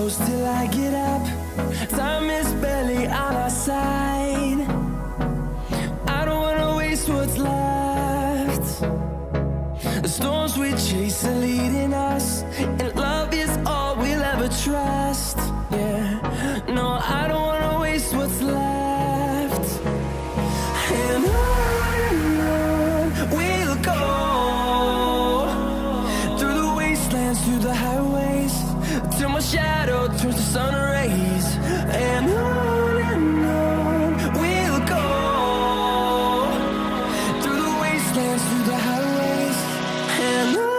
close till I get up. Time is barely on our side. I don't wanna waste what's left. The storms we chase are leading us, and love is all we'll ever trust. Yeah, no, I don't wanna waste what's left. And on we'll go, through the wastelands, through the highways, till my shadow turns to sun rays. And on we'll go, through the wastelands, through the highways, and on we'll go.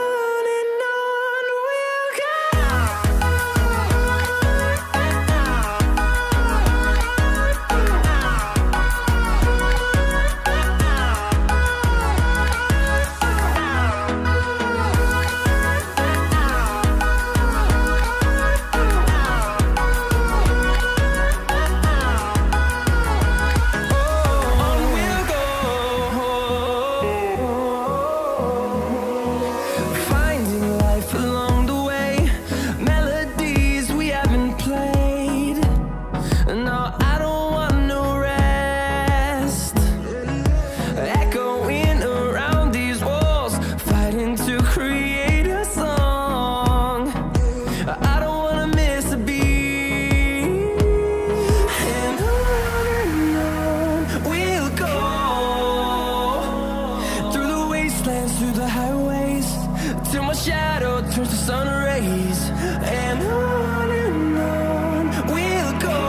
Through the highways, till my shadow turns to sun rays. And on we'll go,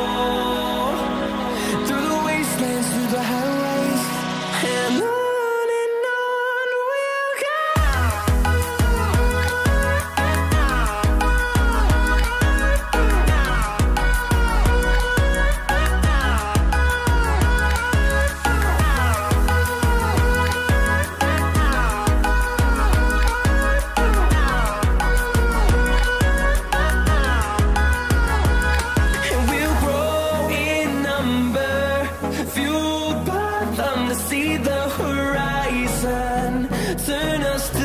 through the wastelands, through the highways, and on we'll go. See the horizon, turn us to